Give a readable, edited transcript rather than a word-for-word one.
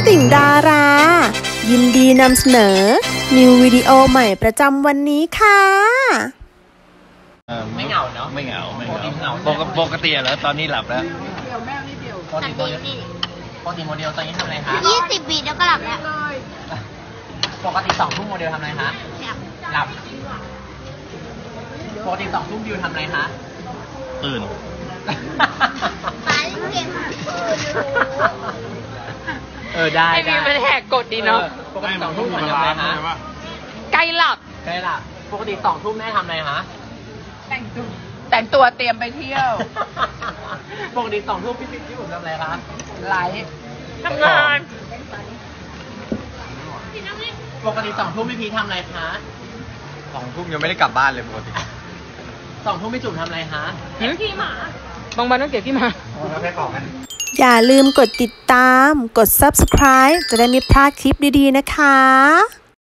ติ่งดารายินดีนำเสนอนิววิดีโอใหม่ประจำวันนี้ค่ะไม่เหงาเนาะไม่เหงาปกติแล้วตอนนี้หลับแล้วปกติโมเดลตอนนี้ทำอะไรคะ 20 ปีแล้วก็หลับแล้วปกติ2 ทุ่มโมเดลทำอะไรคะหลับปกติ2 ทุ่มบิวทำอะไรคะตื่นไปเก็บได้ไอ้นี่มันแหกกฎดีเนาะปกติ2 ทุ่มทำอะไรคะใกล้หลับปกติ2 ทุ่มแม่ทำอะไรคะแต่งตัวเตรียมไปเที่ยวปกติ2 ทุ่มพี่ผมทำอะไรคะไลฟ์ทำงานปกติ2 ทุ่มพี่พีทำอะไรคะ 2 ทุ่มยังไม่ได้กลับบ้านเลยปกติ 2 ทุ่มพี่จุ๋มทำอะไรคะขี่หมาบางวันต้องเก็บขี่หมาแล้วแค่ของกันอย่าลืมกดติดตามกด Subscribe จะได้ไม่พลาดคลิปดีๆนะคะ